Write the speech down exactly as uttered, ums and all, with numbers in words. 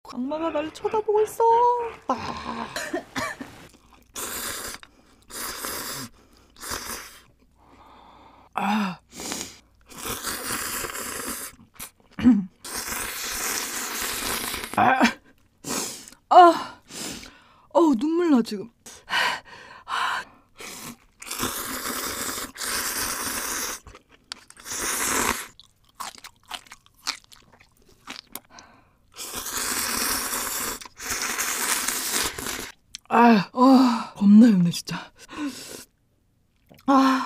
악마가 날 쳐다보고 있어. 아. 아. 아. 아. 어우, 눈물 나 지금. 아, 아, 겁나 맵네 진짜. 아.